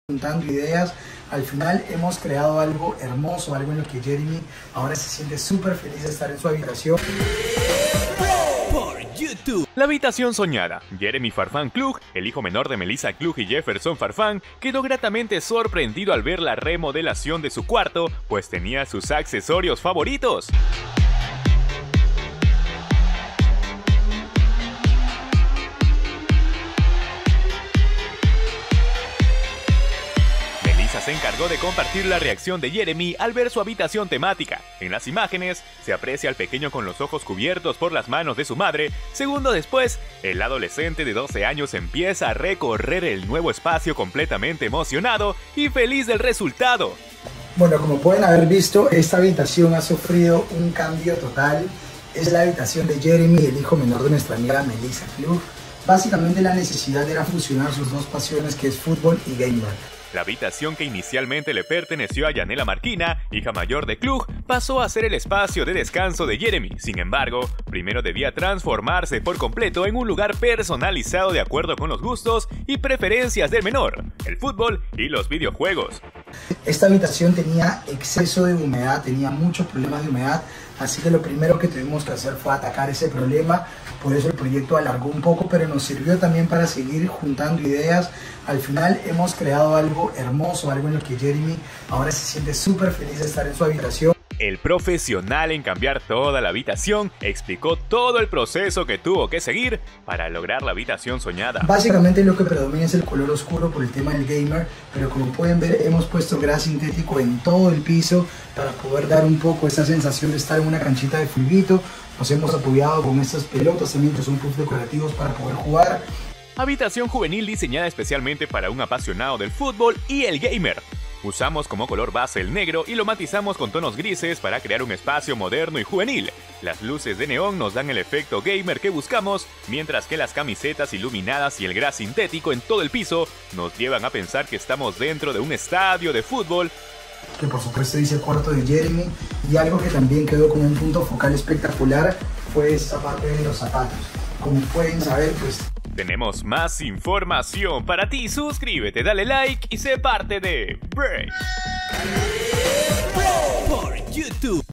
juntando ideas. Al final hemos creado algo hermoso, algo en lo que Jeremy ahora se siente súper feliz de estar en su habitación. La habitación soñada. Jeremy Farfán Klug, el hijo menor de Melissa Klug y Jefferson Farfán, quedó gratamente sorprendido al ver la remodelación de su cuarto, pues tenía sus accesorios favoritos. Se encargó de compartir la reacción de Jeremy al ver su habitación temática. En las imágenes se aprecia al pequeño con los ojos cubiertos por las manos de su madre. Segundo después, el adolescente de 12 años empieza a recorrer el nuevo espacio completamente emocionado y feliz del resultado. Bueno, como pueden haber visto, esta habitación ha sufrido un cambio total. Es la habitación de Jeremy, el hijo menor de nuestra amiga Melissa Klug. Básicamente la necesidad era fusionar sus dos pasiones, que es fútbol y gamer. La habitación que inicialmente le perteneció a Yanela Marquina, hija mayor de Klug, pasó a ser el espacio de descanso de Jeremy. Sin embargo, primero debía transformarse por completo en un lugar personalizado de acuerdo con los gustos y preferencias del menor, el fútbol y los videojuegos. Esta habitación tenía exceso de humedad, tenía muchos problemas de humedad, así que lo primero que tuvimos que hacer fue atacar ese problema. Por eso el proyecto alargó un poco, pero nos sirvió también para seguir juntando ideas. Al final hemos creado algo hermoso, algo en lo que Jeremy ahora se siente súper feliz de estar en su habitación. El profesional en cambiar toda la habitación explicó todo el proceso que tuvo que seguir para lograr la habitación soñada. Básicamente lo que predomina es el color oscuro por el tema del gamer, pero como pueden ver hemos puesto gras sintético en todo el piso para poder dar un poco esa sensación de estar en una canchita de fulbito. Nos hemos apoyado con estas pelotas también, que son puffs decorativos para poder jugar. Habitación juvenil diseñada especialmente para un apasionado del fútbol y el gamer. Usamos como color base el negro y lo matizamos con tonos grises para crear un espacio moderno y juvenil. Las luces de neón nos dan el efecto gamer que buscamos, mientras que las camisetas iluminadas y el gras sintético en todo el piso nos llevan a pensar que estamos dentro de un estadio de fútbol. Que por supuesto dice el cuarto de Jeremy, y algo que también quedó como un punto focal espectacular fue esa parte de los zapatos. Como pueden saber, pues tenemos más información para ti. Suscríbete, dale like y sé parte de Break por YouTube.